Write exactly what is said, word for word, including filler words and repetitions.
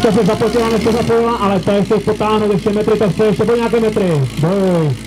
Teďka se zapotila, než se zapojila, ale to ještě potáhnout ještě metry, tak to ještě po nějaké metry. Boj.